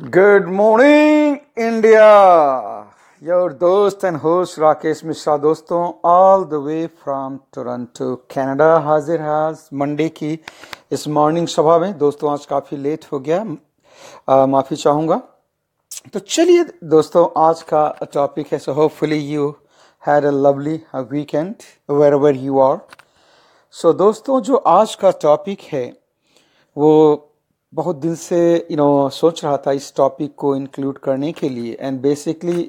Good morning, India. Your दोस्त and host Rakesh Mishra दोस्तों all the way from Toronto, Canada हाजिर हाज मंडे की इस मॉर्निंग सभा में। दोस्तों आज काफ़ी लेट हो गया, माफ़ी चाहूँगा। तो चलिए दोस्तों, आज का टॉपिक है, so hopefully you had a lovely weekend where you are. So दोस्तों, जो आज का टॉपिक है वो बहुत दिन से सोच रहा था इस टॉपिक को इंक्लूड करने के लिए। एंड बेसिकली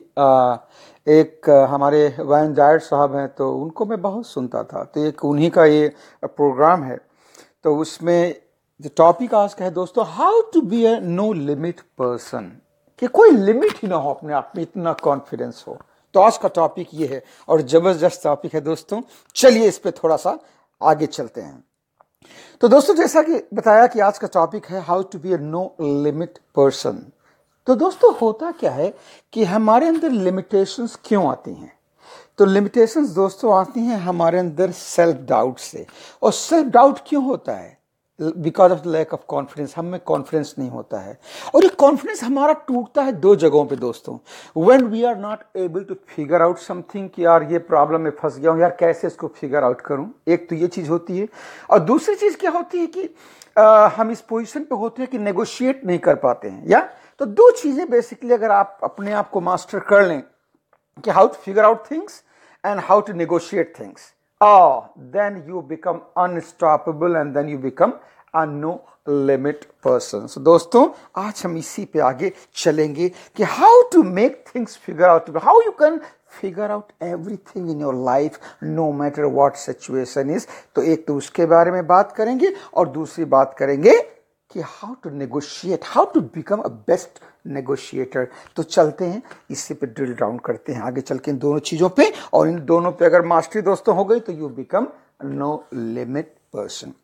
एक हमारे वैन जायड साहब हैं, तो उनको मैं बहुत सुनता था, तो एक उन्हीं का ये प्रोग्राम है। तो उसमें जो टॉपिक आज का है दोस्तों, how to be a no limit person, कि कोई लिमिट ही ना हो अपने आप में, इतना कॉन्फिडेंस हो। तो आज का टॉपिक ये है और ज़बरदस्त टॉपिक है दोस्तों। चलिए इस पे थोड़ा सा आगे चलते हैं। तो दोस्तों, जैसा कि बताया कि आज का टॉपिक है how to be a no limit person. तो दोस्तों, होता क्या है कि हमारे अंदर लिमिटेशंस क्यों आती हैं? तो लिमिटेशंस दोस्तों आती हैं हमारे अंदर सेल्फ डाउट से। और सेल्फ डाउट क्यों होता है? Because of the lack of confidence. हम में कॉन्फिडेंस नहीं होता है, और ये कॉन्फिडेंस हमारा टूटता है दो जगहों पे दोस्तों। When we are not able to figure out something, कि यार ये प्रॉब्लम में फंस गया हूँ, यार कैसे इसको फिगर आउट करूँ। एक तो ये चीज़ होती है, और दूसरी चीज़ क्या होती है कि हम इस पोजीशन पे होते हैं कि नेगोशिएट नहीं कर पाते हैं। या तो दो चीज़ें बेसिकली अगर आप अपने आप को मास्टर कर लें कि how to figure out things and how to negotiate things, then you become unstoppable and then you become a no limit person. So दोस्तों, आज हम इसी पे आगे चलेंगे कि how to make things figure out, how you can figure out everything in your life no matter what situation is. तो एक तो उसके बारे में बात करेंगे, और दूसरी बात करेंगे कि how to negotiate, how to become a best negotiator. तो चलते हैं इसी पे ड्रिल डाउन करते हैं आगे चल के इन दोनों चीज़ों पे, और इन दोनों पे अगर मास्टरी दोस्तों हो गई तो you become no limit person.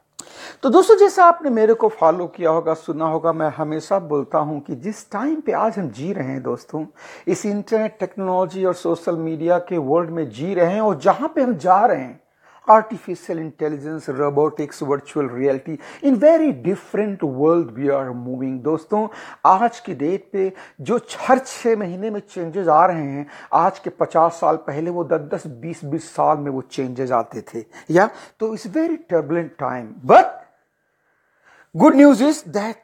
तो दोस्तों, जैसा आपने मेरे को फॉलो किया होगा, सुना होगा, मैं हमेशा बोलता हूं कि जिस टाइम पे आज हम जी रहे हैं दोस्तों, इस इंटरनेट टेक्नोलॉजी और सोशल मीडिया के वर्ल्ड में जी रहे हैं, और जहां पे हम जा रहे हैं, artificial intelligence, robotics, virtual reality, in very different world we are moving. दोस्तों, आज की डेट पे जो हर 6 महीने में चेंजेस आ रहे हैं, आज के 50 साल पहले वो 10-10, 20-20 साल में वो चेंजेस आते थे। या तो it's very turbulent time, but good news is that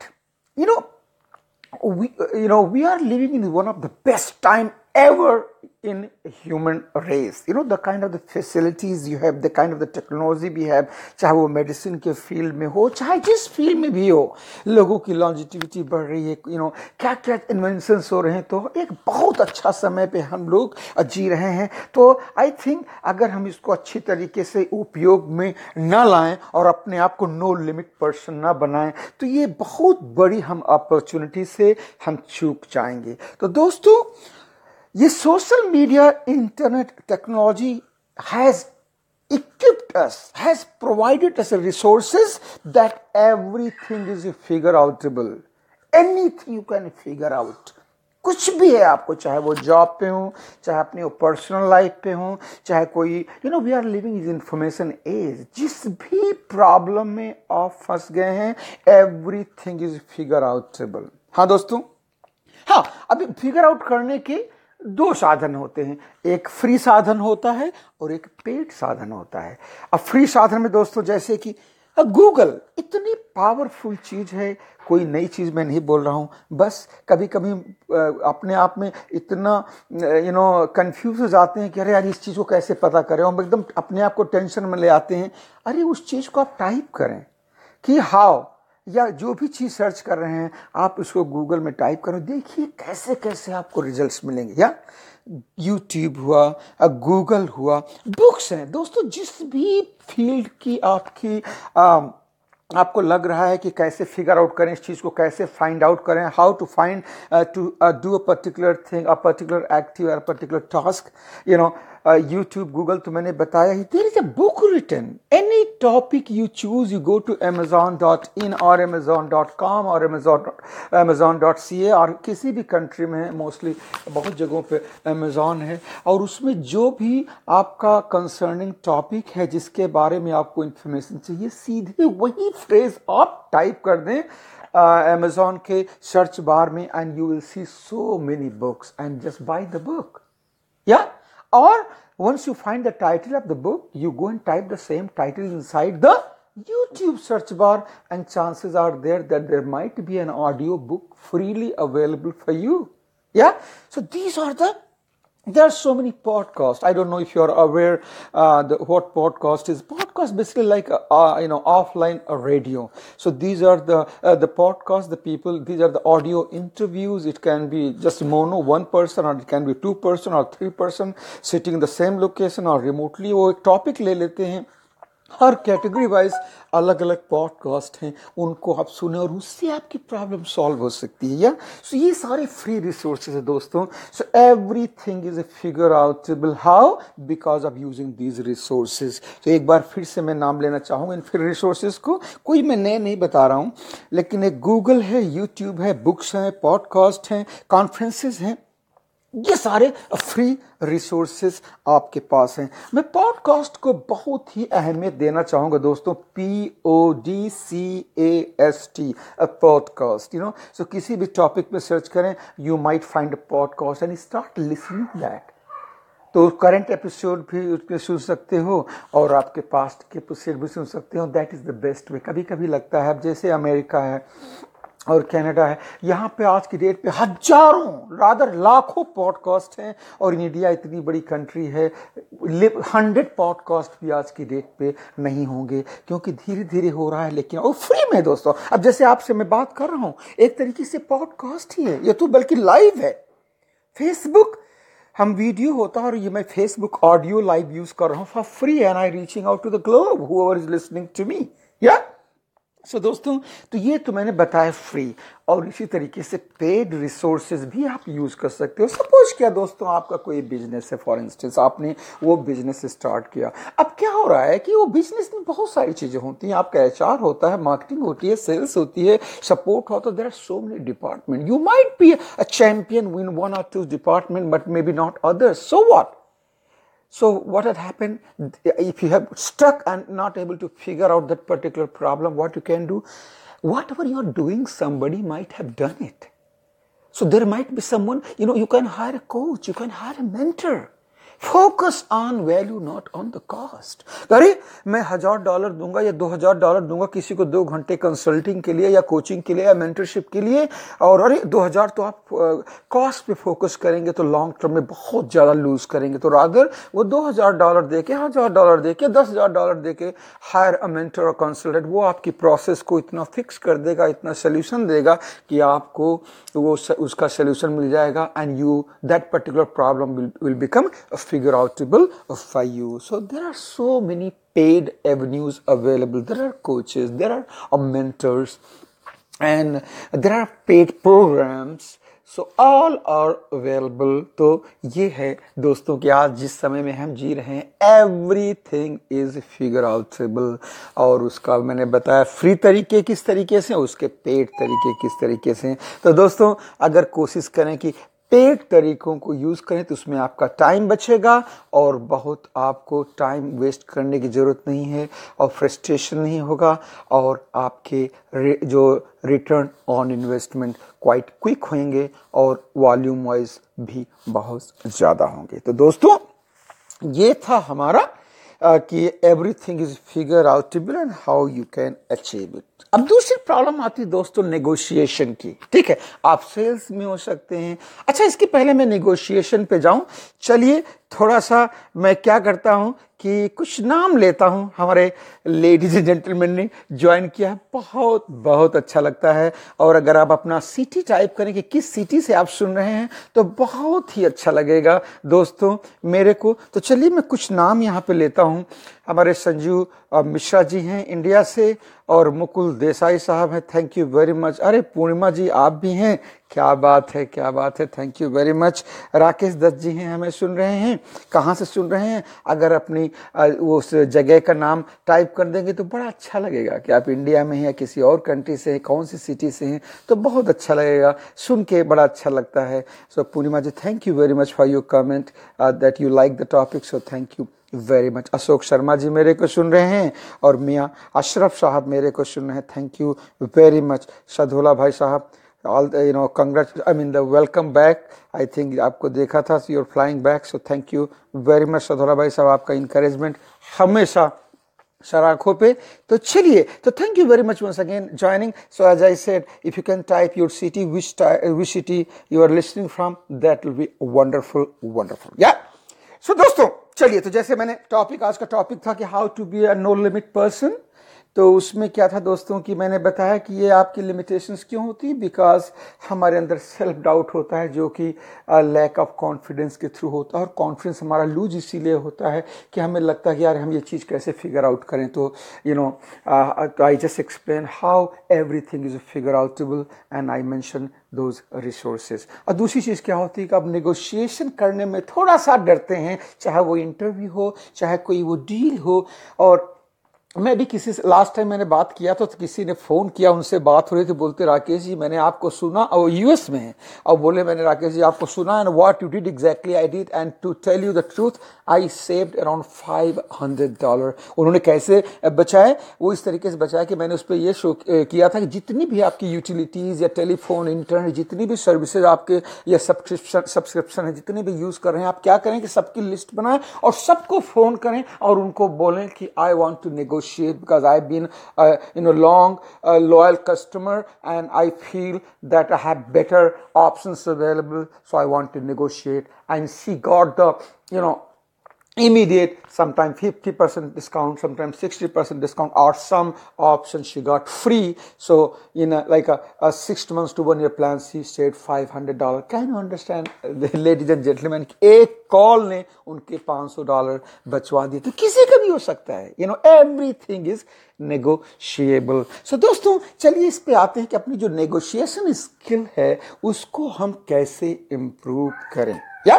we are living in one of the best time ever in human race. The kind of the facilities you have, the kind of the technology we have, चाहे वो medicine के field में हो, चाहे जिस field में भी हो, लोगों की लॉन्जिटिविटी बढ़ रही है, क्या क्या इन्वेंशंस हो रहे हैं। तो एक बहुत अच्छा समय पे हम लोग जी रहे हैं। तो आई थिंक अगर हम इसको अच्छी तरीके से उपयोग में न लाएं और अपने आप को नो लिमिट पर्सन ना बनाएं, तो ये बहुत बड़ी हम अपॉर्चुनिटी से हम चूक जाएंगे। तो दोस्तों, ये social media, internet technology has equipped us, has provided us resources that everything is figure outable. Anything you can figure out. कुछ भी है आपको, चाहे वो जॉब पे हो, चाहे अपनी पर्सनल लाइफ पे हो, चाहे कोई we are living is information age. जिस भी प्रॉब्लम में आप फंस गए हैं, एवरीथिंग इज फिगर आउटेबल। हाँ दोस्तों, हाँ, अभी फिगर आउट करने के दो साधन होते हैं। एक फ्री साधन होता है और एक पेड साधन होता है। अब फ्री साधन में दोस्तों, जैसे कि गूगल इतनी पावरफुल चीज है, कोई नई चीज मैं नहीं बोल रहा हूं, बस कभी कभी अपने आप में इतना कंफ्यूज हो जाते हैं कि अरे यार इस चीज को कैसे पता करें, हम एकदम अपने आप को टेंशन में ले आते हैं। अरे उस चीज को आप टाइप करें कि हाउ, या जो भी चीज सर्च कर रहे हैं आप उसको गूगल में टाइप करो, देखिए कैसे कैसे आपको रिजल्ट्स मिलेंगे। या यूट्यूब हुआ, गूगल हुआ, बुक्स हैं दोस्तों, जिस भी फील्ड की आपको लग रहा है कि कैसे फिगर आउट करें, इस चीज को कैसे फाइंड आउट करें, how to find to do a particular thing, a particular active, a particular task, YouTube, Google तो मैंने बताया ही। There is a book written. Any topic you choose, you go to Amazon.in or Amazon.com or Amazon.ca, और किसी भी country में है, mostly बहुत जगहों पे Amazon है, और उसमें जो भी आपका कंसर्निंग टॉपिक है, जिसके बारे में आपको इंफॉर्मेशन चाहिए, सीधे वही फ्रेज आप टाइप कर दें Amazon के सर्च बार में and you will see so many books and just buy the book. Yeah? Or once you find the title of the book, you go and type the same title inside the YouTube search bar and chances are there that there might be an audio book freely available for you. Yeah? So there are so many podcasts. I don't know if you're aware what podcast is. Podcast basically like offline radio. So these are the podcasts. These are the audio interviews. It can be just mono, one person, or it can be two person or three person sitting in the same location or remotely. वो एक topic ले लेते हैं. हर category wise अलग अलग podcast हैं, उनको आप सुने और उससे आपकी प्रॉब्लम सॉल्व हो सकती है. या सो ये सारे फ्री रिसोर्सेज है दोस्तों. So everything is a figureoutable. How? Because of using these resources. तो एक बार फिर से मैं नाम लेना चाहूँगा इन फ्री रिसोर्सेज को. कोई मैं नए नहीं बता रहा हूँ, लेकिन एक गूगल है, यूट्यूब है, बुक्स हैं, पॉडकास्ट हैं, कॉन्फ्रेंसेज हैं. ये सारे फ्री रिसोर्सेज आपके पास हैं. मैं पॉडकास्ट को बहुत ही अहमियत देना चाहूँगा दोस्तों. PODCAST, podcast. सो किसी भी टॉपिक पे सर्च करें, you might find a podcast and start listening that. तो करंट एपिसोड भी उसमें सुन सकते हो और आपके पास्ट के एपिसोड भी सुन सकते हो. That is the best way. कभी कभी लगता है, अब जैसे अमेरिका है और कनाडा है, यहाँ पे आज की डेट पे हजारों रादर लाखों पॉडकास्ट हैं. और इंडिया इतनी बड़ी कंट्री है, 100 पॉडकास्ट भी आज की डेट पे नहीं होंगे, क्योंकि धीरे धीरे हो रहा है. लेकिन वो फ्री में दोस्तों. अब जैसे आपसे मैं बात कर रहा हूँ, एक तरीके से पॉडकास्ट ही है ये, तो बल्कि लाइव है. फेसबुक हम वीडियो होता है और ये मैं फेसबुक ऑडियो लाइव यूज कर रहा हूँ for free and I reaching out to the globe whoever is listening to me. या सो दोस्तों, तो ये तो मैंने बताया फ्री. और इसी तरीके से पेड रिसोर्सेज भी आप यूज कर सकते हो. सपोज क्या दोस्तों, आपका कोई बिजनेस है, फॉर इंस्टेंस आपने वो बिजनेस स्टार्ट किया. अब क्या हो रहा है कि वो बिजनेस में बहुत सारी चीजें होती हैं. आपका HR होता है, मार्केटिंग होती है, सेल्स होती है, सपोर्ट होता है. There are so many department. You might be a champion in one और two department but may be not others. So what? So what had happened if you have stuck and not able to figure out that particular problem? What you can do, whatever you are doing, somebody might have done it. So there might be someone, you can hire a coach, you can hire a mentor. Focus on value, not on the cost. अरे मैं $1000 दूंगा या $2000 दूंगा किसी को 2 घंटे consulting के लिए या कोचिंग के लिए या मेंटरशिप के लिए, और अरे 2000 तो आप कॉस्ट पे फोकस करेंगे तो लॉन्ग टर्म में बहुत ज्यादा लूज करेंगे. तो रादर वो $2000 देके, $1000 देके, $10,000 देके हायर अ मेंटर और कंसल्टेंट. वो आपकी प्रोसेस को इतना फिक्स कर देगा, इतना सोल्यूशन देगा कि आपको वो उसका सोल्यूशन मिल जाएगा. And you that particular problem will become figureoutable for you. So there are so many paid avenues available. There are coaches, there are mentors, and there are paid programs. So all are available. तो ये है दोस्तों कि आज जिस समय में हम जी रहे हैं, everything is figureoutable. और उसका मैंने बताया फ्री तरीके किस तरीके से, उसके पेड तरीके किस तरीके से. तो दोस्तों अगर कोशिश करें कि पेड तरीकों को यूज करें तो उसमें आपका टाइम बचेगा और बहुत आपको टाइम वेस्ट करने की जरूरत नहीं है और फ्रस्ट्रेशन नहीं होगा और आपके जो return on investment quite quick होंगे और वॉल्यूम वाइज भी बहुत ज़्यादा होंगे. तो दोस्तों ये था हमारा कि everything is figureoutable and how you can achieve it. अब दूसरी प्रॉब्लम आती है दोस्तों नेगोशिएशन की. ठीक है, आप सेल्स में हो सकते हैं. अच्छा, इसके पहले मैं नेगोशिएशन पे जाऊं, चलिए थोड़ा सा मैं क्या करता हूं कि कुछ नाम लेता हूं. हमारे लेडीज एंड जेंटलमैन ने ज्वाइन किया है, बहुत बहुत अच्छा लगता है. और अगर आप अपना सिटी टाइप करें कि किस सिटी से आप सुन रहे हैं तो बहुत ही अच्छा लगेगा दोस्तों मेरे को. तो चलिए मैं कुछ नाम यहाँ पे लेता हूँ. हमारे संजू मिश्रा जी हैं इंडिया से और मुकुल देसाई साहब हैं, थैंक यू वेरी मच. अरे पूर्णिमा जी आप भी हैं, क्या बात है, क्या बात है, thank you very much. Rakesh Dutt ji हैं, हमें सुन रहे हैं. कहाँ से सुन रहे हैं? अगर अपनी उस जगह का नाम टाइप कर देंगे तो बड़ा अच्छा लगेगा कि आप इंडिया में हैं या किसी और कंट्री से हैं, कौन सी सिटी से हैं, तो बहुत अच्छा लगेगा, सुन के बड़ा अच्छा लगता है. So Purnima ji thank you very much for your comment that you like the topic. So thank you very much. Ashok Sharma ji मेरे को सुन रहे हैं और मियाँ अशरफ साहब मेरे को सुन रहे हैं, thank you very much. Sadhola भाई साहब, all congrat, I mean the welcome back. I think आपको देखा था, you are flying back, so thank you very much Sadhola भाई साहब, आपका इंकरेजमेंट हमेशा सराखों पे। तो चलिए, तो thank you very much once again joining. So as I said, if you can type your city, which city you are listening from, that will be wonderful wonderful. या so दोस्तों चलिए, तो जैसे मैंने टॉपिक, आज का टॉपिक था कि how to be a no limit person. तो उसमें क्या था दोस्तों कि मैंने बताया कि ये आपकी लिमिटेशंस क्यों होती है, बिकॉज हमारे अंदर सेल्फ डाउट होता है जो कि लैक ऑफ कॉन्फिडेंस के थ्रू होता है। और कॉन्फिडेंस हमारा लूज इसीलिए होता है कि हमें लगता है कि यार हम ये चीज़ कैसे फिगर आउट करें। तो तो I just explain how everything is figureoutable and I mention those resources. और दूसरी चीज़ क्या होती है कि आप नेगोशिएशन करने में थोड़ा सा डरते हैं, चाहे वो इंटरव्यू हो, चाहे कोई वो डील हो। और मैं भी किसी से लास्ट टाइम मैंने बात किया तो किसी ने फ़ोन किया, उनसे बात हो रही थी, बोलते राकेश जी मैंने आपको सुना, और यूएस में है, और बोले मैंने राकेश जी आपको सुना and what you did exactly I did, and to tell you the truth I saved around $500। उन्होंने कैसे बचाए, वो इस तरीके से बचाया कि मैंने उस पर ये शो किया था कि जितनी भी आपकी यूटिलिटीज़ या टेलीफोन, इंटरनेट, जितनी भी सर्विसेज आपके या सब्सक्रिप्शन है, जितने भी यूज़ कर रहे हैं, आप क्या करें कि सबकी लिस्ट बनाएं और सबको फ़ोन करें और उनको बोलें कि I want to negotiate, because I've been long loyal customer and I feel that I have better options available, so I want to negotiate. And she got the immediate, sometimes 50% discount, sometimes 60% discount, or some options she got free. So in like a 6 months to 1 year plan, she saved $500. Can you understand, ladies and gentlemen? एक call ने उनके $500 बचवा दिए। तो किसी का भी हो सकता है, एवरीथिंग इज नेगोशिएबल। सो दोस्तों चलिए इस पे आते हैं कि अपनी जो नेगोशिएशन स्किल है उसको हम कैसे इंप्रूव करें। या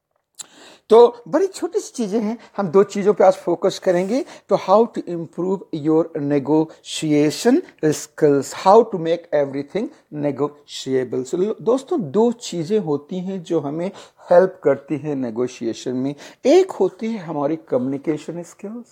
तो बड़ी छोटी सी चीजें हैं, हम दो चीजों पे आज फोकस करेंगे। तो how to improve your negotiation skills, how to make everything negotiable. So दोस्तों दो चीजें होती हैं जो हमें हेल्प करती हैं नेगोशिएशन में। एक होती है हमारी कम्युनिकेशन स्किल्स,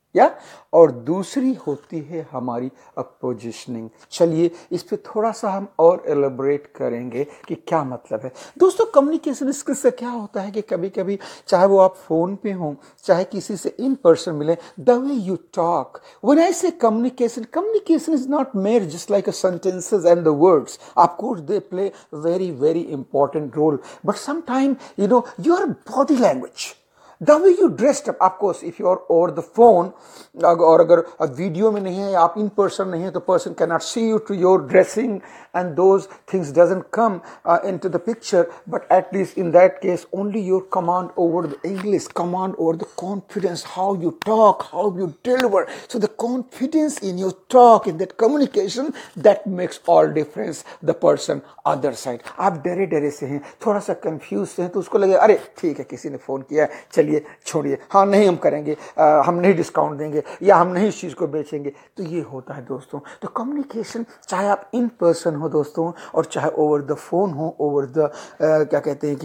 और दूसरी होती है हमारी पोजीशनिंग। चलिए इस पे थोड़ा सा हम और एलेबोरेट करेंगे कि क्या मतलब है। दोस्तों कम्युनिकेशन स्किल्स से क्या होता है कि कभी कभी चाहे वो आप फोन पे हों, चाहे किसी से इन पर्सन मिले, the way you talk, when I say communication is not made just like a sentences and the words. Of course they play very very important role, but sometime your body language, the way you dressed up, of course if you are over the phone और अगर video में नहीं है या आप in person नहीं है तो person cannot see you to your dressing and those things doesn't come into the picture, but at least in that case only your command over the English, command over the confidence, how you talk, how you deliver. So the confidence in your talk, in that communication, that makes all difference. The person other side, आप डरे डरे से हैं, थोड़ा सा confuse हैं, तो उसको लगे अरे ठीक है किसी ने फोन किया, चलिए छोड़िए, हाँ नहीं हम करेंगे, हम नहीं डिस्काउंट देंगे या हम नहीं इस चीज़ को बेचेंगे। तो ये होता है दोस्तों। तो कम्युनिकेशन चाहे आप इन पर्सन हो दोस्तों और चाहे ओवर द फोन हो, ओवर द क्या कहते हैं कि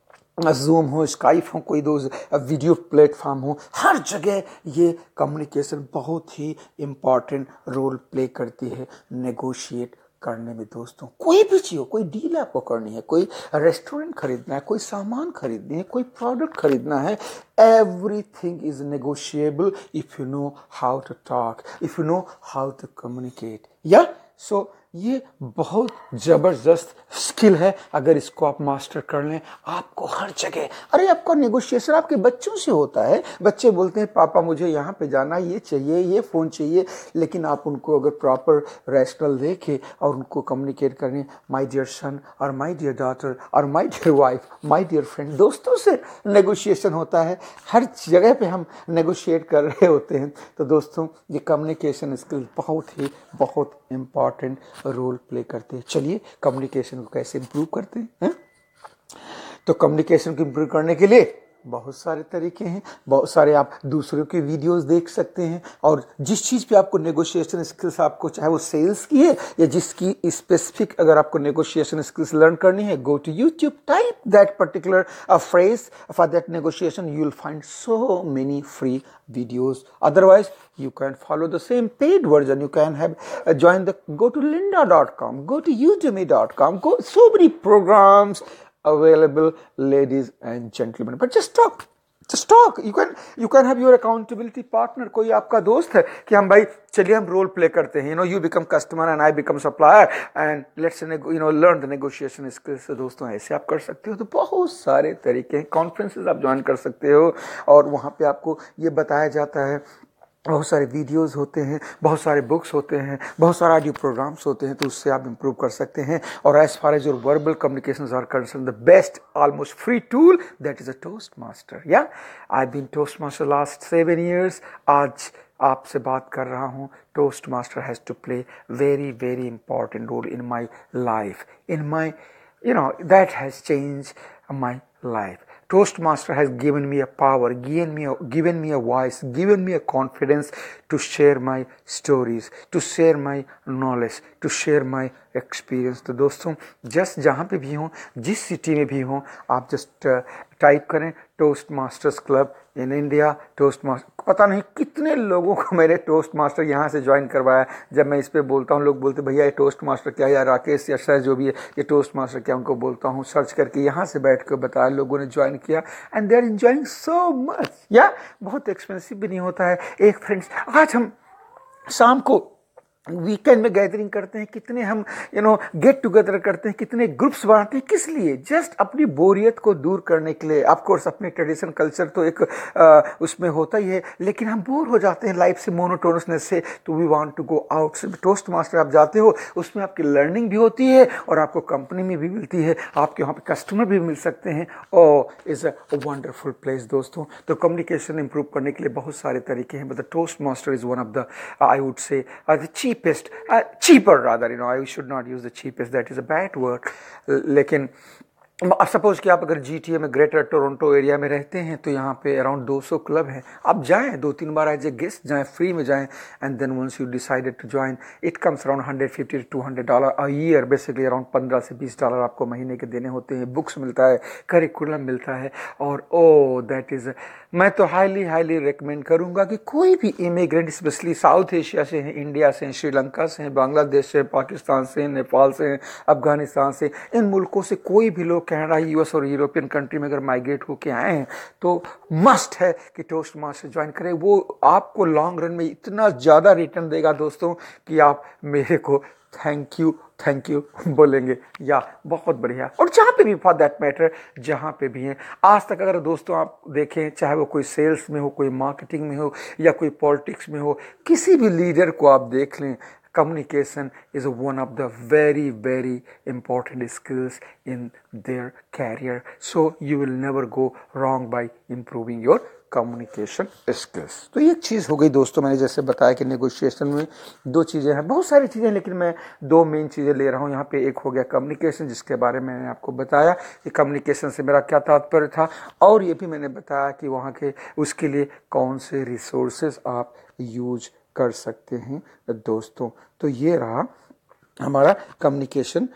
जूम हो, स्काइप हो, कोई दो वीडियो प्लेटफॉर्म हो, हर जगह ये कम्युनिकेशन बहुत ही इम्पॉर्टेंट रोल प्ले करती है नेगोशिएट करने में। दोस्तों कोई भी चीज हो, कोई डील आपको करनी है, कोई रेस्टोरेंट खरीदना है, कोई सामान खरीदनी है, कोई प्रोडक्ट खरीदना है, everything is negotiable if you know how to talk, if you know how to communicate. So ये बहुत जबरदस्त स्किल है, अगर इसको आप मास्टर कर लें आपको हर जगह, अरे आपका नेगोशिएशन आपके बच्चों से होता है। बच्चे बोलते हैं पापा मुझे यहाँ पे जाना, ये चाहिए, ये फ़ोन चाहिए, लेकिन आप उनको अगर प्रॉपर रैशनल देके और उनको कम्युनिकेट करें, माय डियर सन और माय डियर डॉटर और my dear wife, my dear friend, दोस्तों से नेगोशिएशन होता है, हर जगह पे हम नेगोशिएट कर रहे होते हैं। तो दोस्तों ये कम्युनिकेशन स्किल बहुत इम्पॉर्टेंट रोल प्ले करते हैं। चलिए कम्युनिकेशन को कैसे इंप्रूव करते हैं? तो कम्युनिकेशन को इंप्रूव करने के लिए बहुत सारे तरीके हैं, बहुत सारे आप दूसरों के वीडियोस देख सकते हैं, और जिस चीज़ पे आपको नेगोशिएशन स्किल्स, आपको चाहे वो सेल्स की है या जिसकी स्पेसिफिक अगर आपको नेगोशिएशन स्किल्स लर्न करनी है, go to YouTube, type that particular phrase for that negotiation, you will find so many free videos. Otherwise you can follow the same paid version. You can have join the, go to lynda.com, go to udemy.com, go, so many programs available, ladies and gentlemen. But just talk, you can have your accountability partner. कोई आपका दोस्त है कि हम भाई चलिए हम role play करते हैं, you become customer and I become supplier and let's learn the negotiation skills. दोस्तों ऐसे आप कर सकते हो। तो बहुत सारे तरीके हैं, कॉन्फ्रेंसेस आप ज्वाइन कर सकते हो और वहाँ पे आपको ये बताया जाता है, बहुत सारे वीडियोस होते हैं, बहुत सारे बुक्स होते हैं, बहुत सारे ऑडियो प्रोग्राम्स होते हैं, तो उससे आप इम्प्रूव कर सकते हैं। और as far as your verbal communications are concern, the best almost free tool that is a toast master. या I been toast master last 7 years। आज आपसे बात कर रहा हूँ। Toast master has to play very very important role in my life, in my that has changed my life. Toastmaster has given me a power, given me a voice, given me a confidence to share my stories, to share my knowledge, to share my experience. तो दोस्तों just जहाँ पे भी हों, जिस city में भी हों, आप जस्ट टाइप करें toast masters club in India, toast master. पता नहीं कितने लोगों को मैंने टोस्ट मास्टर यहाँ से ज्वाइन करवाया। जब मैं इस पे बोलता हूँ, लोग बोलते भैया ये टोस्ट मास्टर क्या है, या राकेश या सर जो भी है ये टोस्ट मास्टर क्या, उनको बोलता हूँ सर्च करके, यहाँ से बैठ कर बताया, लोगों ने ज्वाइन किया and they are enjoying so much. या बहुत एक्सपेंसिव भी नहीं होता है। एक फ्रेंड्स, आज हम शाम को वीकेंड में गैदरिंग करते हैं, कितने हम गेट टुगेदर करते हैं, कितने ग्रुप्स बनाते हैं, किस लिए? जस्ट अपनी बोरियत को दूर करने के लिए। ऑफ कोर्स अपने ट्रेडिशन कल्चर तो एक उसमें होता ही है, लेकिन हम बोर हो जाते हैं लाइफ से, मोनोटोनसनेस से, तो we want to go out. Toast master आप जाते हो, उसमें आपकी लर्निंग भी होती है और आपको कंपनी में भी मिलती है, आपके वहाँ पे कस्टमर भी मिल सकते हैं। और इज़ अ वंडरफुल प्लेस दोस्तों। तो कम्युनिकेशन इंप्रूव करने के लिए बहुत सारे तरीके हैं, but the toast master is one of the, I would say, the cheaper rather, I should not use the cheapest, that is a bad word, लेकिन सपोज कि आप अगर GTA में, ग्रेटर टोरंटो एरिया में रहते हैं, तो यहाँ पे अराउंड 200 क्लब हैं। आप जाएं 2-3 बार एज ए गेस्ट जाएं, फ्री में जाएं, and then once you decided to join, it comes around $150 to $200 a year, basically around $15 से $20 आपको महीने के देने होते हैं। बुक्स मिलता है, करिकुलम मिलता है, और दैट इज़, मैं तो हाईली रिकमेंड करूँगा कि कोई भी इमिग्रेंट, स्पेशली साउथ एशिया से हैं, इंडिया से हैं, श्रीलंका से हैं, बांग्लादेश से, पाकिस्तान से, नेपाल से, अफगानिस्तान से, इन मुल्कों से कोई भी लोग कनाडा, यूएस और यूरोपियन कंट्री में अगर माइग्रेट होके आए हैं, तो मस्ट है कि टोस्ट मास्टर ज्वाइन करें। वो आपको लॉन्ग रन में इतना ज़्यादा रिटर्न देगा दोस्तों कि आप मेरे को थैंक यू बोलेंगे। या बहुत बढ़िया। और जहाँ पे भी, फॉर दैट मैटर, जहाँ पे भी हैं, आज तक अगर दोस्तों आप देखें, चाहे वो कोई सेल्स में हो, कोई मार्केटिंग में हो, या कोई पॉलिटिक्स में हो, किसी भी लीडर को आप देख लें, communication is one of the very very important skills in their career, so you will never go wrong by improving your communication skills. तो ये चीज़ हो गई दोस्तों, मैंने जैसे बताया कि नेगोशिएशन में 2 चीज़ें हैं, बहुत सारी चीज़ें, लेकिन मैं 2 मेन चीज़ें ले रहा हूँ यहाँ पे। एक हो गया कम्युनिकेशन, जिसके बारे में मैंने आपको बताया कि कम्युनिकेशन से मेरा क्या तात्पर्य था, और ये भी मैंने बताया कि वहाँ के उसके लिए कौन से रिसोर्सेज आप यूज कर सकते हैं दोस्तों। तो ये रहा हमारा कम्युनिकेशन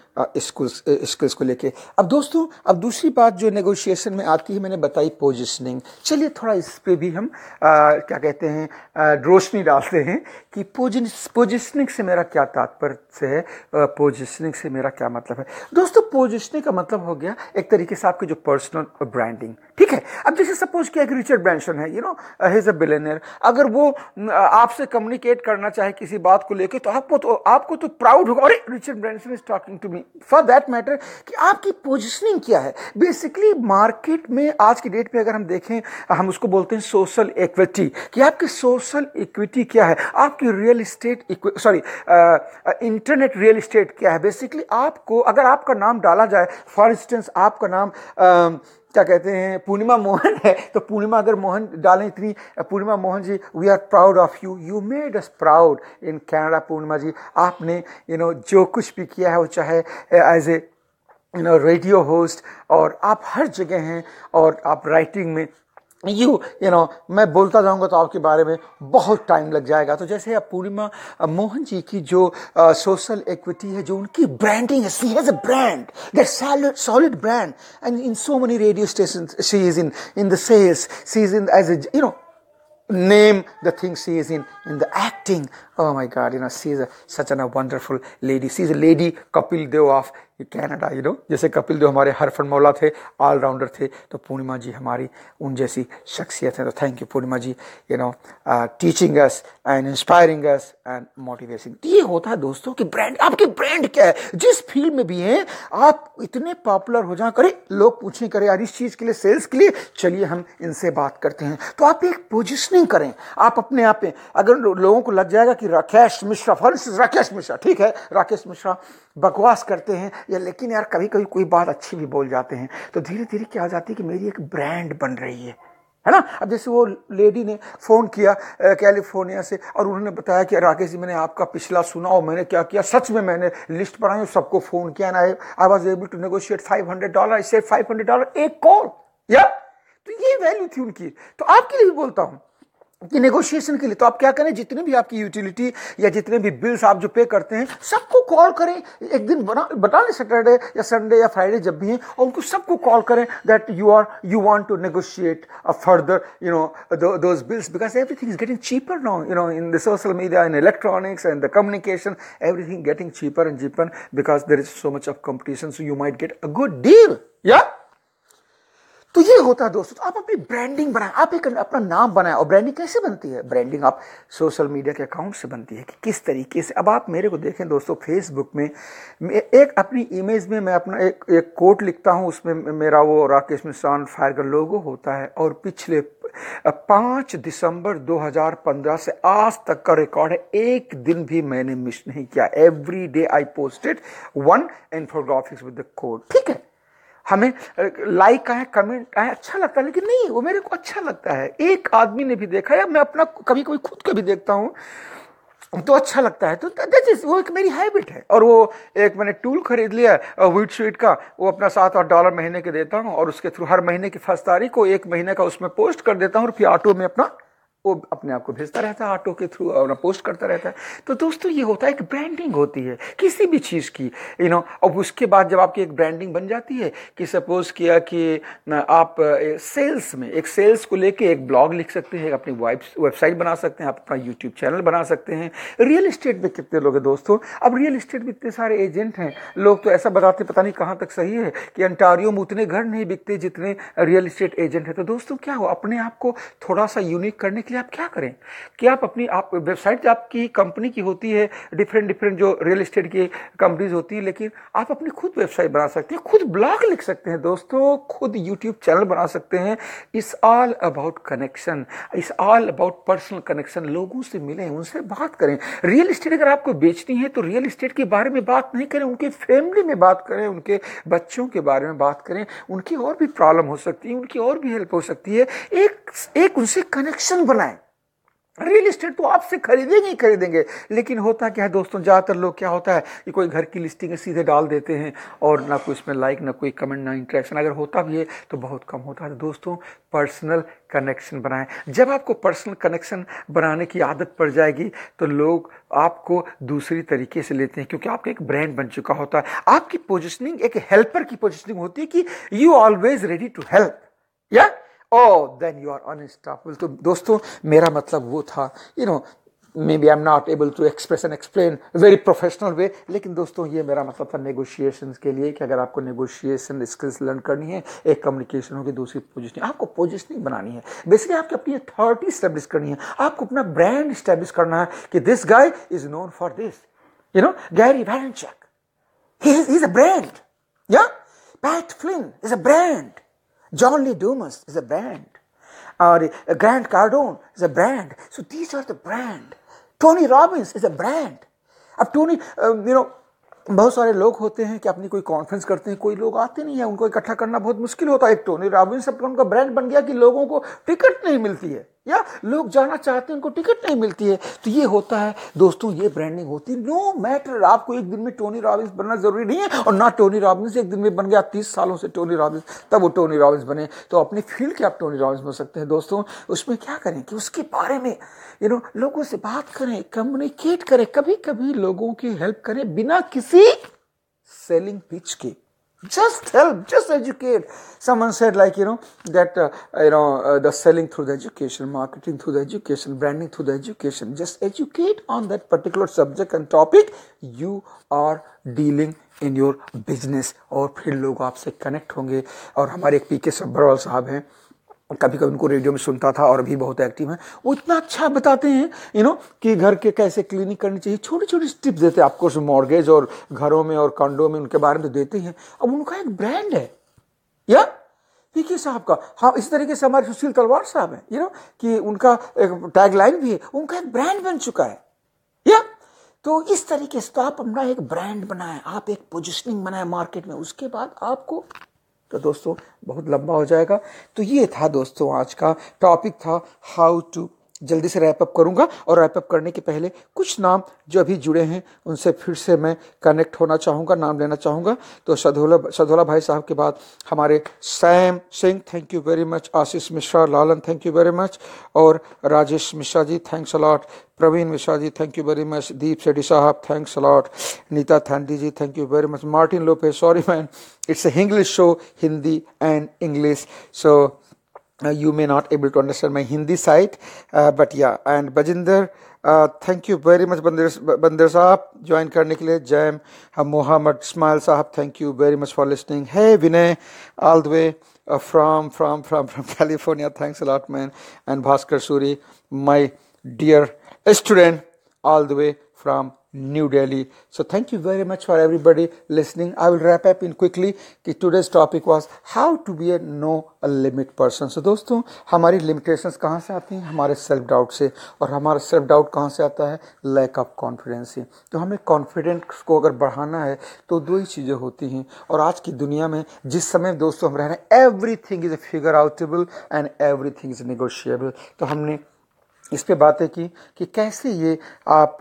स्किल्स को लेके। अब दोस्तों, अब दूसरी बात जो नेगोशिएशन में आती है, मैंने बताई पोजिशनिंग। चलिए थोड़ा इस पे भी हम क्या कहते हैं, रोशनी डालते हैं कि पोजिशनिंग से मेरा क्या तात्पर्य है, पोजिशनिंग से मेरा क्या मतलब है। दोस्तों पोजिशनिंग का मतलब हो गया एक तरीके से आपकी जो पर्सनल ब्रांडिंग, ठीक है। अब जैसे सपोज कि एक रिचर्ड ब्रैंसन है, ही इज अ बिलियनियर, अगर वो आपसे कम्युनिकेट करना चाहे किसी बात को लेके, तो आपको तो प्राउड होगा, अरे Richard Branson is talking to me. For that matter कि आपकी पोजिशनिंग क्या है। बेसिकली मार्केट में आज की डेट पे अगर हम देखें, हम उसको बोलते हैं सोशल इक्विटी, कि आपकी सोशल इक्विटी क्या है, आपकी real estate internet real estate क्या है। बेसिकली आपको, अगर आपका नाम डाला जाए, फॉर इंस्टेंस आपका नाम क्या कहते हैं, पूर्णिमा मोहन है, तो पूर्णिमा अगर मोहन डालें, इतनी Purnima Mohan ji, we are proud of you, you made us proud in Canada. Purnima ji, आपने जो कुछ भी किया है, वो चाहे एज ए रेडियो होस्ट, और आप हर जगह हैं, और आप राइटिंग में मैं बोलता जाऊंगा तो आपके बारे में बहुत टाइम लग जाएगा। तो जैसे आप पूर्णिमा मोहन जी की जो सोशल इक्विटी है, जो उनकी ब्रांडिंग है, she has a brand, that solid brand, and in so many radio station she is in the sales, she is in as a name the thing she is in the acting. Oh my God, she is such a wonderful lady. She is a lady Kapil Dev of Canada. जैसे कपिल देव हमारे हरफन मौला थे, allrounder थे, तो पूर्णिमा जी हमारी उन जैसी शख्सियत है। तो thank you Purnima ji, teaching us and inspiring us and motivating. ये होता है दोस्तों कि ब्रांड, आपकी ब्रांड क्या है, जिस फील्ड में भी हैं आप इतने पॉपुलर हो जाए, करे लोग पूछें, करे यार इस चीज के लिए, सेल्स के लिए, चलिए हम इनसे बात करते हैं। तो आप एक पोजिशनिंग करें, आप अपने आप में, अगर लोगों को लग जाएगा कि राकेश मिश्रा, राकेश मिश्रा, ठीक है राकेश मिश्रा बकवास करते हैं, या लेकिन यार कभी कभी कोई बात अच्छी भी बोल जाते हैं, तो धीरे धीरे क्या हो जाती है कि मेरी एक ब्रांड बन रही है ना। अब जैसे वो लेडी ने फोन किया कैलिफोर्निया से, और उन्होंने बताया कि राकेश जी मैंने आपका पिछला सुना, और मैंने क्या किया, सच में मैंने लिस्ट बनाई और सबको फोन किया, ना I was able to negotiate $500, I said $500 एक कॉल, या तो ये वैल्यू थी उनकी। तो आपके लिए भी बोलता हूं कि नेगोशिएशन के लिए तो आप क्या करें, जितने भी आपकी यूटिलिटी या जितने भी बिल्स आप जो पे करते हैं, सबको कॉल करें, एक दिन बता लें सैटरडे या संडे या फ्राइडे जब भी हैं, और उनको सबको कॉल करें that you want to negotiate further those bills, because everything is getting cheaper now, in the social media, in electronics and the communication, everything getting cheaper and cheaper because there is so much of competition, so you might get a good deal, yeah। तो ये होता है दोस्तों। तो आप अपनी branding बनाएं, आप एक अपना नाम बनाएं। और ब्रांडिंग कैसे बनती है? ब्रांडिंग आप सोशल मीडिया के अकाउंट से बनती है कि किस तरीके से। अब आप मेरे को देखें दोस्तों, फेसबुक में एक अपनी इमेज में मैं अपना एक कोट लिखता हूं, उसमें मेरा वो राकेश मिश्रा फायर का लोगो होता है, और पिछले 5 दिसंबर 2015 से आज तक का रिकॉर्ड है, एक दिन भी मैंने मिस नहीं किया। Every day I posted 1 infographics with the code. ठीक है, हमें लाइक आए, कमेंट आए, अच्छा लगता है, लेकिन नहीं, वो मेरे को अच्छा लगता है। एक आदमी ने भी देखा, या मैं अपना कभी कभी खुद का भी देखता हूं तो अच्छा लगता है, तो दैट इज, वो एक मेरी हैबिट है। और वो एक मैंने टूल खरीद लिया वीट शीट का, वो अपना $7-8 महीने के देता हूं, और उसके थ्रू हर महीने की 1 तारीख को 1 महीने का उसमें पोस्ट कर देता हूं, और फिर ऑटो में अपना वो अपने आप को भेजता रहता है, ऑटो के थ्रू और पोस्ट करता रहता है। तो दोस्तों ये होता है, एक ब्रांडिंग होती है किसी भी चीज की, अब उसके बाद जब आपकी एक ब्रांडिंग बन जाती है, कि सपोज किया कि आप सेल्स में, एक सेल्स को लेके एक ब्लॉग लिख सकते हैं, अपनी वेबसाइट बना सकते हैं, आप अपना यूट्यूब चैनल बना सकते हैं। रियल एस्टेट में कितने लोग हैं दोस्तों, अब रियल एस्टेट में इतने सारे एजेंट हैं, लोग तो ऐसा बताते, पता नहीं कहाँ तक सही है, कि अंटारियो में उतने घर नहीं बिकते जितने रियल एस्टेट एजेंट है। तो दोस्तों क्या हो, अपने आप को थोड़ा सा यूनिक करने आप क्या करें कि आप वेबसाइट आपकी कंपनी की होती है, डिफरेंट जो रियल एस्टेट की कंपनीज होती है, लेकिन आप अपनी खुद वेबसाइट बना सकते हैं, खुद ब्लॉग लिख सकते हैं दोस्तों, खुद यूट्यूब चैनल बना सकते हैं। It's all about connection, it's all about personal connection. लोगों से मिलें, उनसे बात करें। रियल एस्टेट अगर आपको बेचनी है तो रियल एस्टेट के बारे में बात नहीं करें, उनके फैमिली में बात करें, उनके बच्चों के बारे में बात करें, उनकी और भी प्रॉब्लम हो सकती है, उनकी और भी हेल्प हो सकती है। एक उनसे कनेक्शन बनाएं। रियल एस्टेट तो आपसे खरीदेंगे ही खरीदेंगे, लेकिन होता क्या है दोस्तों, ज्यादातर लोग क्या होता है कि कोई घर की लिस्टिंग सीधे डाल देते हैं, और ना कोई इसमें लाइक, ना कोई कमेंट, ना इंटरेक्शन, अगर होता भी है तो बहुत कम होता है। दोस्तों पर्सनल कनेक्शन बनाएं। जब आपको पर्सनल कनेक्शन बनाने की आदत पड़ जाएगी तो लोग आपको दूसरी तरीके से लेते हैं, क्योंकि आपका एक ब्रांड बन चुका होता है। आपकी पोजिशनिंग एक हेल्पर की पोजिशनिंग होती है कि you always ready to help, या then you are unstoppable। तो दोस्तों मेरा मतलब वो था, maybe I'm not able to express and explain very professional way, लेकिन दोस्तों ये मेरा मतलब था नेगोशिएशंस के लिए, कि अगर आपको नेगोशिएशन स्किल्स लर्न करनी है, एक कम्युनिकेशन होगी, दूसरी पोजिशनिंग, आपको पोजिशनिंग बनानी है। बेसिकली आपकी अपनी अथॉरिटी स्टैब्लिश करनी है, आपको अपना ब्रांड स्टैब्लिश करना है कि this guy is known for this, Gary Vaynerchuk, he is a brand, yeah, Pat Flynn is a brand, John Lee Dumas is a brand, or Grant Cardone is a brand. So these are the brand. Tony Robbins is a brand. अब Tony बहुत सारे लोग होते हैं कि अपनी कोई conference करते हैं, कोई लोग आते नहीं है, उनको इकट्ठा करना बहुत मुश्किल होता है। एक टोनी रॉबिन्स उनका ब्रांड बन गया कि लोगों को टिकट नहीं मिलती है, या लोग जाना चाहते हैं उनको टिकट नहीं मिलती है। तो ये होता है दोस्तों, ये ब्रांडिंग होती है। नो मैटर, आपको एक दिन में टोनी रॉबिन्स बनना जरूरी नहीं है, और ना टोनी रॉबिन्स एक दिन में बन गया, 30 सालों से टोनी रॉबिन्स, तब वो टोनी रॉबिन्स बने। तो अपनी फील्ड के आप टोनी रॉबिन्स बन सकते हैं दोस्तों। उसमें क्या करें कि उसके बारे में लोगों से बात करें, कम्युनिकेट करें, कभी कभी लोगों की हेल्प करें बिना किसी सेलिंग पिच के। Just help, just educate. Someone said that the selling through the education, marketing through the education, branding through the education. Just educate on that particular subject and topic you are dealing in your business, और फिर लोग आपसे connect होंगे। और हमारे एक पीके सब्बरवाल साहब हैं, कभी कभी उनको रेडियो में सुनता था और अभी बहुत एक्टिव हैं। वो इतना अच्छा बताते हैं कि घर के कैसे क्लीनिंग करनी चाहिए, छोटी छोटी टिप्स देते हैं आपको। मॉर्गेज और घरों में और कॉन्डो में उनके बारे में तो देते ही हैं। अब उनका एक ब्रांड है या पीके साहब का। हाँ, इस तरीके से हमारे सुशील तलवार साहब हैं कि उनका एक टैगलाइन भी है, उनका एक ब्रांड बन चुका है या। तो इस तरीके से तो आप अपना एक ब्रांड बनाएं, आप एक पोजिशनिंग बनाएं मार्केट में, उसके बाद आपको तो दोस्तों बहुत लंबा हो जाएगा। तो ये था दोस्तों आज का टॉपिक था हाउ टू। जल्दी से रैप अप करूंगा, और रैप अप करने के पहले कुछ नाम जो अभी जुड़े हैं उनसे फिर से मैं कनेक्ट होना चाहूँगा, नाम लेना चाहूँगा। तो सधोला भाई साहब के बाद हमारे Sam Singh, thank you very much. Ashish Mishra, Lalan, thank you very much. और Rajesh Mishra ji, thanks a lot. Praveen Mishra ji, thank you very much. Deep Sethi साहब, thanks a lot. Neeta Thandi ji, thank you very much. Martin Lopez, sorry man, it's a English show, Hindi and English, so you may not able to understand my Hindi side, but yeah. And Bajinder, thank you very much बंदर साहब join करने के लिए। Jam Mohammad Ismail साहब, thank you very much for listening. Hey Vinay, all the way from California, thanks a lot man. And Bhaskar Suri, my dear student, all the way from New Delhi. So thank you very much for everybody listening. I will wrap up in quickly कि today's topic was how to be a no limit person. So दोस्तों, हमारी limitations कहाँ से आती हैं? हमारे self doubt से। और हमारा self doubt कहाँ से आता है? lack of confidence से। तो हमें confidence को अगर बढ़ाना है तो दो ही चीज़ें होती हैं। और आज की दुनिया में जिस समय दोस्तों हम रह रहे हैं, everything is a figure outable and everything is negotiable. तो हमने इस पे बातें की कि कैसे ये आप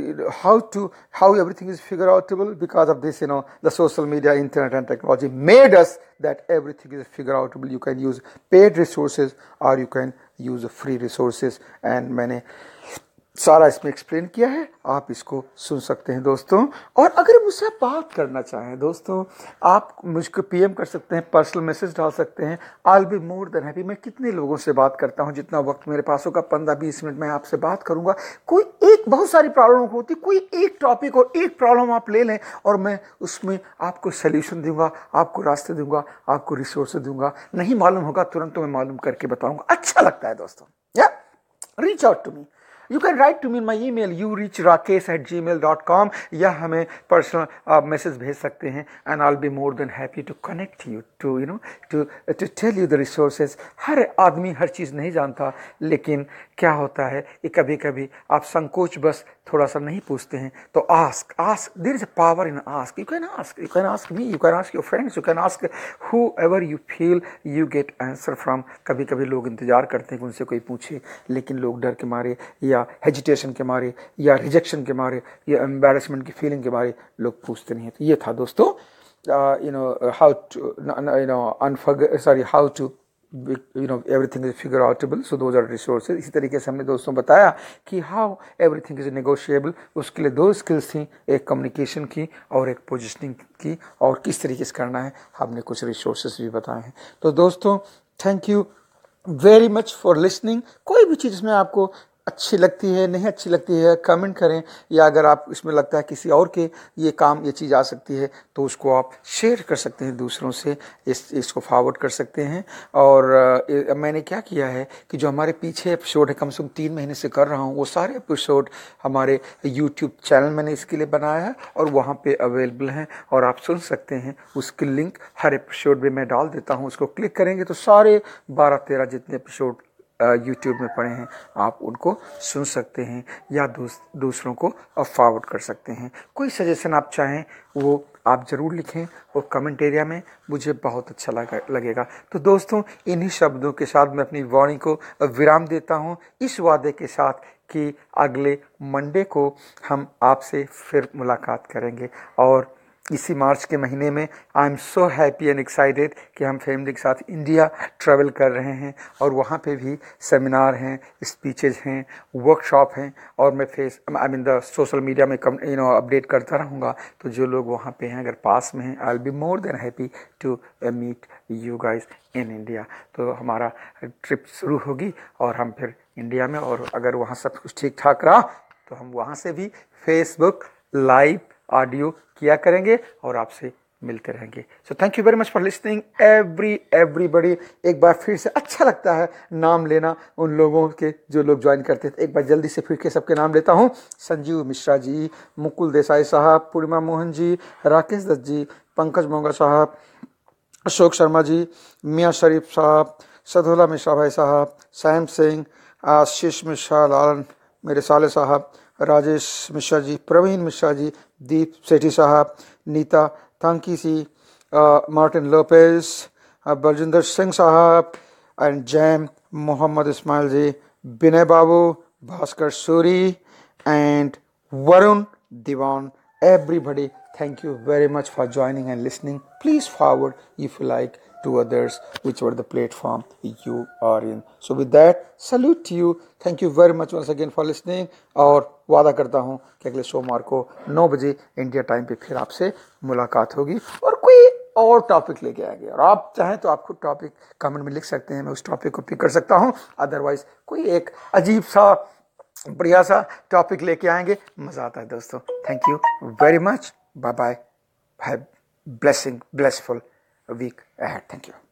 how everything is figure outable because of this the social media, internet and technology made us that everything is figure outable. You can use paid resources or you can use free resources, and मैंने सारा इसमें explain किया है, आप इसको सुन सकते हैं दोस्तों। और अगर मुझसे बात करना चाहें दोस्तों, आप मुझको पीएम कर सकते हैं, पर्सनल मैसेज डाल सकते हैं। I will be more than happy. मैं कितने लोगों से बात करता हूं, जितना वक्त मेरे पास होगा 15-20 मिनट में आपसे बात करूंगा। कोई एक, बहुत सारी प्रॉब्लम होती, कोई एक टॉपिक और एक प्रॉब्लम आप ले लें और मैं उसमें आपको सोल्यूशन दूंगा, आपको रास्ते दूंगा, आपको रिसोर्स दूंगा। नहीं मालूम होगा तुरंत तो मैं मालूम करके बताऊंगा। अच्छा लगता है दोस्तों। या reach out to me, You can write to me in my email youreachrakesh@gmail.com, या हमें पर्सनल मैसेज भेज सकते हैं, and I'll be more than happy to connect you to tell you the resources. हर आदमी हर चीज़ नहीं जानता, लेकिन क्या होता है कि कभी कभी आप संकोच बस थोड़ा सा नहीं पूछते हैं। तो ask, there is a power in ask. You can ask me, you can ask your friends, you can ask whoever you feel you get answer from. कभी कभी लोग इंतजार करते हैं कि उनसे कोई पूछे, लेकिन लोग डर के मारे या हेजिटेशन के मारे या रिजेक्शन के मारे या एम्बैरेसमेंट की फीलिंग के मारे लोग पूछते नहीं हैं। तो ये था दोस्तों how to everything is figure outable, so those are resources. इसी तरीके से हमने दोस्तों बताया कि how everything is negotiable, उसके लिए दो स्किल्स थी, एक कम्युनिकेशन की और एक पोजिशनिंग की, और किस तरीके से करना है हमने कुछ रिसोर्सेज भी बताए हैं। तो दोस्तों, thank you very much for listening. कोई भी चीज़ इसमें आपको अच्छी लगती है, नहीं अच्छी लगती है, कमेंट करें, या अगर आप इसमें लगता है किसी और के ये चीज़ आ सकती है तो उसको आप शेयर कर सकते हैं दूसरों से, इसको फॉरवर्ड कर सकते हैं। और मैंने क्या किया है कि जो हमारे पीछे एपिसोड है, कम से कम 3 महीने से कर रहा हूँ, वो सारे एपिसोड हमारे यूट्यूब चैनल मैंने इसके लिए बनाया है और वहाँ पे अवेलेबल हैं और आप सुन सकते हैं। उसकी लिंक हर एपिसोड में मैं डाल देता हूँ, उसको क्लिक करेंगे तो सारे 12-13 जितने एपिसोड यूट्यूब में पड़े हैं आप उनको सुन सकते हैं या दूसरों को फॉरवर्ड कर सकते हैं। कोई सजेशन आप चाहें वो आप ज़रूर लिखें और कमेंट एरिया में, मुझे बहुत अच्छा लगेगा। तो दोस्तों, इन्हीं शब्दों के साथ मैं अपनी वाणी को विराम देता हूँ, इस वादे के साथ कि अगले मंडे को हम आपसे फिर मुलाकात करेंगे। और इसी मार्च के महीने में I am so happy and excited कि हम फैमिली के साथ इंडिया ट्रैवल कर रहे हैं, और वहाँ पे भी सेमिनार हैं, स्पीचेज हैं, वर्कशॉप हैं, और मैं द सोशल मीडिया में अपडेट करता रहूँगा। तो जो लोग वहाँ पे हैं, अगर पास में हैं, I will be more than happy to meet you guys in India. तो हमारा ट्रिप शुरू होगी और हम फिर इंडिया में, और अगर वहाँ सब कुछ ठीक ठाक रहा तो हम वहाँ से भी फेसबुक लाइव ऑडियो किया करेंगे और आपसे मिलते रहेंगे। So thank you very much for listening everybody. एक बार फिर से अच्छा लगता है नाम लेना उन लोगों के जो लोग ज्वाइन करते थे। एक बार जल्दी से फिर के सबके नाम लेता हूँ। संजीव मिश्रा जी, मुकुल देसाई साहब, पूर्णिमा मोहन जी, राकेश दत्त जी, पंकज मोंगा साहब, अशोक शर्मा जी, मियाँ शरीफ साहब, सधोला मिश्रा भाई साहब, सैम सिंह, आशीष मिश्रा लालन, मेरे साले साहब, राजेश मिश्रा जी, प्रवीण मिश्रा जी, दीप सेठी साहब, नीता थांकी सी, मार्टिन लोपेज, बलजिंदर सिंह साहब, एंड जैम Mohammad Ismail ji, Vinay Babu, Bhaskar Suri, and Varun Dewan. Everybody, thank you very much for joining and listening. Please forward if you like to others, whichever the platform you are in. So with that, salute to you. Thank you very much once again for listening. और वादा करता हूँ कि अगले सोमवार को 9 बजे India time पे फिर आपसे मुलाकात होगी और कोई और टॉपिक लेके आएंगे। और आप चाहें तो आप खुद टॉपिक कमेंट में लिख सकते हैं, मैं उस टॉपिक को पिक कर सकता हूँ। अदरवाइज कोई एक अजीब सा बढ़िया सा टॉपिक लेके आएंगे, मजा आता है दोस्तों। Thank you very much, bye bye, have blessful week ahead. Thank you.